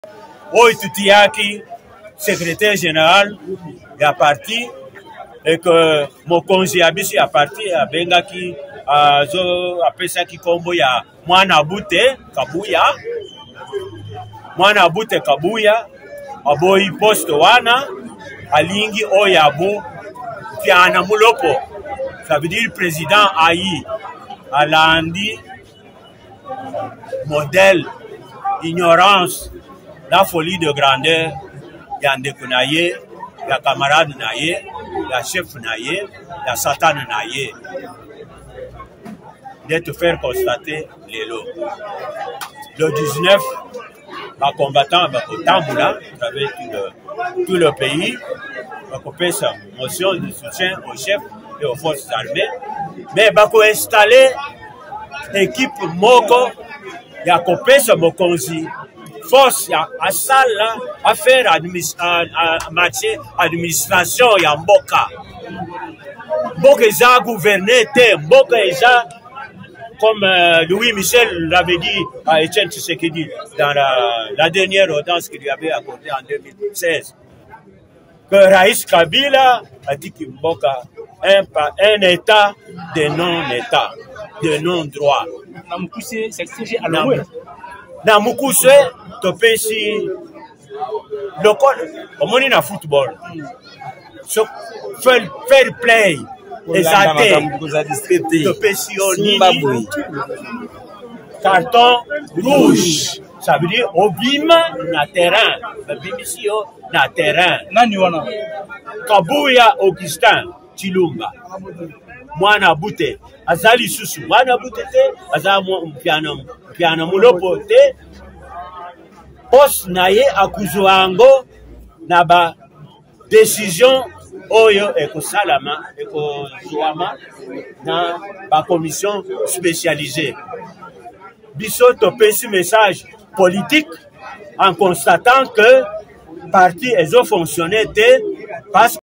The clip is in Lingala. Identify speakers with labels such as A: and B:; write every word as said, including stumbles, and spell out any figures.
A: oyo tutiyaki secrétaire général ya parti et que mokonzi ya biso ya parti abengaki azo apesaki kombo ya mwana bute kabuya mwana bute kabuya aboyi poste wana alingi oyo abu piana mulopo. Ça veut dire président Ayi alandi modèle ignorance la folie de grandeur ya ndeko na ye ya camarade na ye ya chef na ye ya satan na ye de te faire constater lelo le dix-neuf les combattants bakotambula à travers tout le, tout le pays bakopé sa motion de soutien au chef et aux forces armées mais bako installer équipe moko ya kopesa mokonzi force ya asala à faire matière administration ya mboka mboka eza gouverner te mboka eza comme euh, Louis Michel l'avait dit à Etienne Tshisekedi dans la, la dernière audience qu'il lui avait accordée en deux mille seize que Raïs Kabila a dit que mboka un, un état de non-état de non-droit na mukuse topesi lokol omoni na football so fair, fair play ezate topesi onini carton rouge ça veut dire obima na terrain babimisi yo na terrain
B: nani wana
A: Kabuya Augustin Chilumba mwana bute azali susu mwana bute te azamu mpiana mpiana mulopo te pos na ye akuzwango na ba décision oyo ekosalama ekozwama na ba commission spécialisée biso topesi message politique en constatant que parti ezo fonctionner te parce